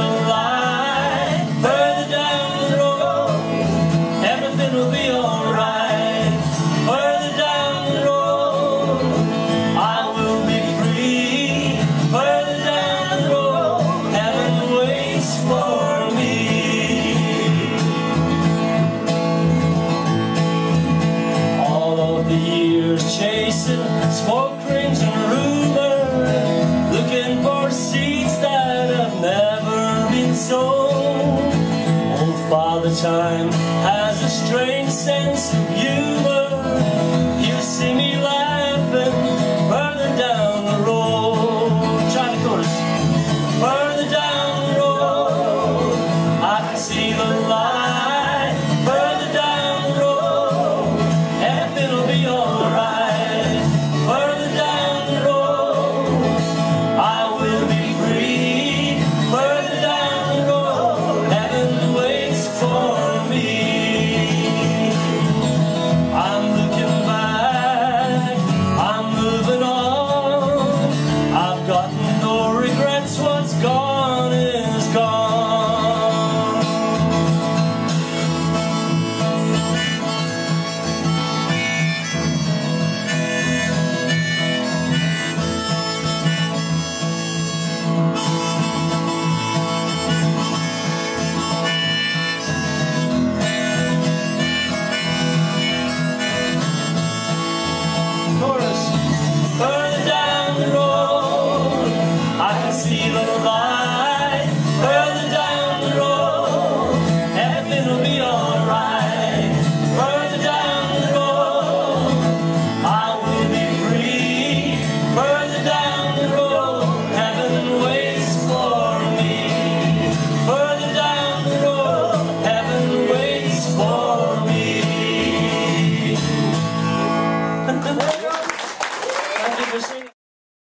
light. Further down the road, everything will be alright. Further down the road, I will be free. Further down the road, heaven waits for me. All of the years chasing smoke rings and rumors, looking for seeds that have never been sown. Old Father Time has a strange sense of humor.